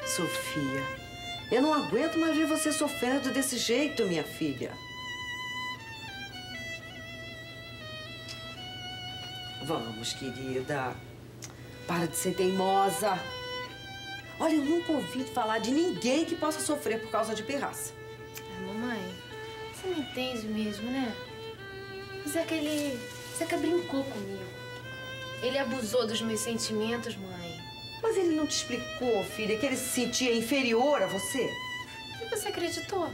Sofia, eu não aguento mais ver você sofrendo desse jeito, minha filha. Vamos, querida. Para de ser teimosa. Olha, eu nunca ouvi falar de ninguém que possa sofrer por causa de pirraça. Mamãe, você não entende mesmo, né? O Zeca brincou comigo. Ele abusou dos meus sentimentos, mãe. Mas ele não te explicou, filha, que ele se sentia inferior a você? E você acreditou?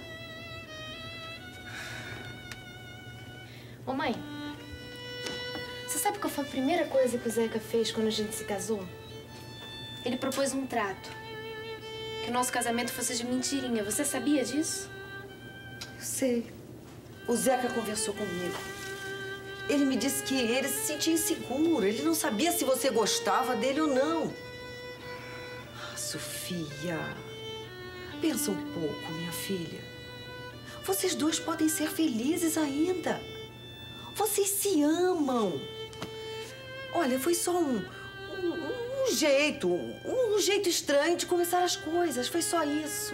Mamãe, você sabe qual foi a primeira coisa que o Zeca fez quando a gente se casou? Ele propôs um trato. Que o nosso casamento fosse de mentirinha. Você sabia disso? Eu sei. O Zeca conversou comigo. Ele me disse que ele se sentia inseguro. Ele não sabia se você gostava dele ou não. Ah, Sofia, pensa um pouco, minha filha. Vocês dois podem ser felizes ainda. Vocês se amam. Olha, foi só um jeito estranho de começar as coisas. Foi só isso.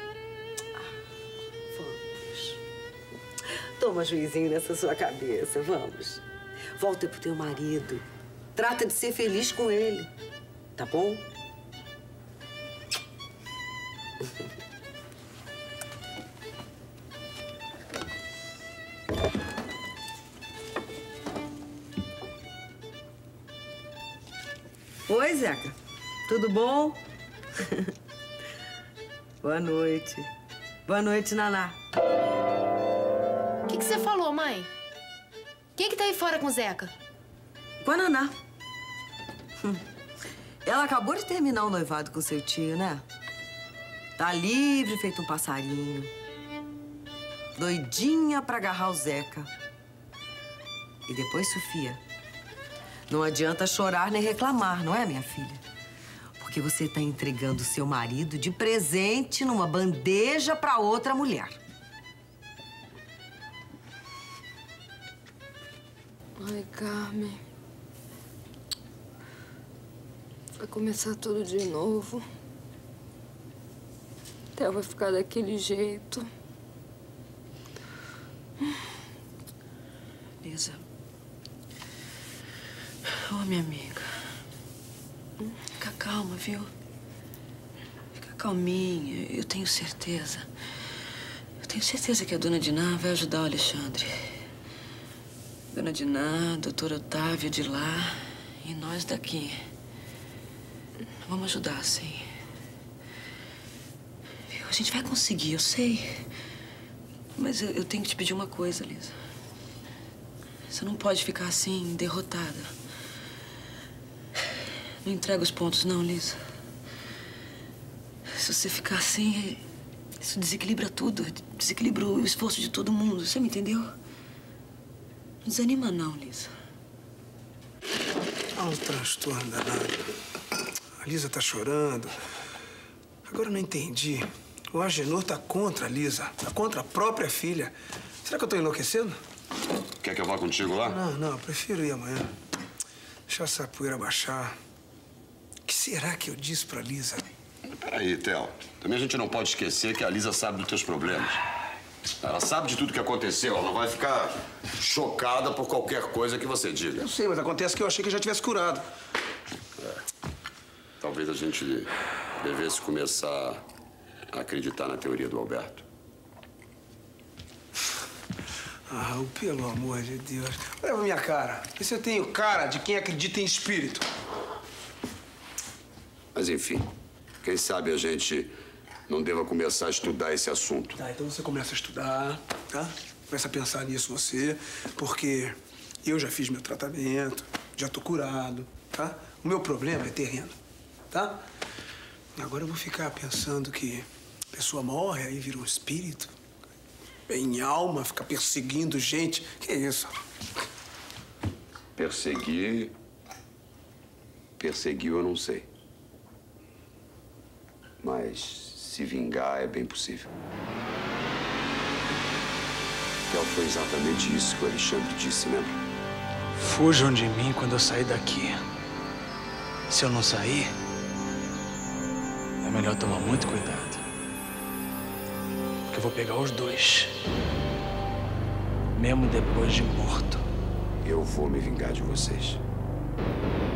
Vamos. Toma juizinho nessa sua cabeça, vamos. Volta pro teu marido. Trata de ser feliz com ele, tá bom? Oi, Zeca. Tudo bom? Boa noite. Boa noite, Naná. O que você falou, mãe? Quem que tá aí fora com o Zeca? Com a Naná. Ela acabou de terminar o noivado com seu tio, né? Tá livre, feito um passarinho. Doidinha pra agarrar o Zeca. E depois, Sofia, não adianta chorar nem reclamar, não é, minha filha? Porque você tá entregando seu marido de presente numa bandeja pra outra mulher. Ai, Carmen. Vai começar tudo de novo. Theo vai ficar daquele jeito. Lisa. Ô, minha amiga. Fica calma, viu? Fica calminha. Eu tenho certeza. Eu tenho certeza que a dona Diná vai ajudar o Alexandre. Dona Diná, doutor Otávio de lá e nós daqui. Vamos ajudar, sim. Viu? A gente vai conseguir, eu sei. Mas eu tenho que te pedir uma coisa, Lisa. Você não pode ficar assim, derrotada. Não entrega os pontos, não, Lisa. Se você ficar assim, isso desequilibra tudo. Desequilibra o esforço de todo mundo. Você me entendeu? Não desanima, não, Lisa. Há um transtorno danado. A Lisa tá chorando. Agora eu não entendi. O Agenor tá contra a Lisa. Tá contra a própria filha. Será que eu tô enlouquecendo? Quer que eu vá contigo lá? Não, eu prefiro ir amanhã. Deixar essa poeira baixar. O que será que eu disse pra Lisa? Peraí, Theo. Também a gente não pode esquecer que a Lisa sabe dos teus problemas. Ela sabe de tudo que aconteceu. Ela não vai ficar chocada por qualquer coisa que você diga. Eu sei, mas acontece que eu achei que eu já tivesse curado. Talvez a gente devesse começar a acreditar na teoria do Alberto. Ah, pelo amor de Deus. Olha pra minha cara. Vê se eu tenho cara de quem acredita em espírito. Mas, enfim, quem sabe a gente não deva começar a estudar esse assunto. Tá, então você começa a estudar, tá? Começa a pensar nisso você, porque eu já fiz meu tratamento, já tô curado, tá? O meu problema é terreno, tá? Agora eu vou ficar pensando que a pessoa morre, aí vira um espírito, em alma, fica perseguindo gente. Que isso? Perseguir eu não sei. Mas se vingar é bem possível. Theo, foi exatamente isso que o Alexandre disse, lembra? Fujam de mim quando eu sair daqui. Se eu não sair, é melhor tomar muito cuidado. Porque eu vou pegar os dois. Mesmo depois de morto. Eu vou me vingar de vocês.